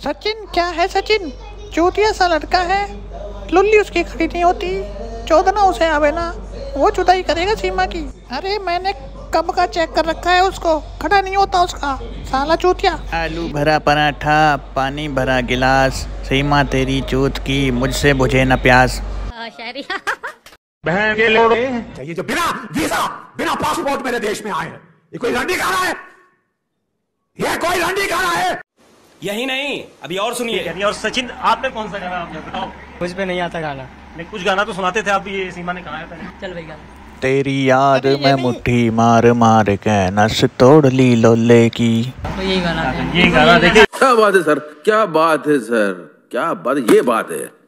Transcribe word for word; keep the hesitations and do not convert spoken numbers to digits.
सचिन क्या है सचिन, चूतिया सा लड़का है, लुल्ली उसकी खड़ी नहीं होती, चौदना उसे आवे ना, वो जुदाई करेगा सीमा की। अरे मैंने कब का चेक कर रखा है उसको, खड़ा नहीं होता उसका, साला चूतिया। आलू भरा पराठा, पानी भरा गिलास, सीमा तेरी चूत की, मुझसे बुझे न प्यास। बहन के लोग ये जो बिना वीजा बिना पासपोर्ट मेरे देश में आए हैं, ये कोई रंडी खाना है, ये कोई रंडी खाना है। यही नहीं, अभी और सुनिए। और सचिन आपने कौन सा गाना आपने बताओ? मुझ पे नहीं आता गाना। नहीं, कुछ गाना तो सुनाते थे आप, ये सीमा ने कहा है पहले। चल भाई गाना। तेरी याद में मुट्ठी मार मार के नस तोड़ ली लोले की। तो यही गाना है। ये गाना देखिए। क्या बात है सर, क्या बात है सर, क्या बात, ये बात है।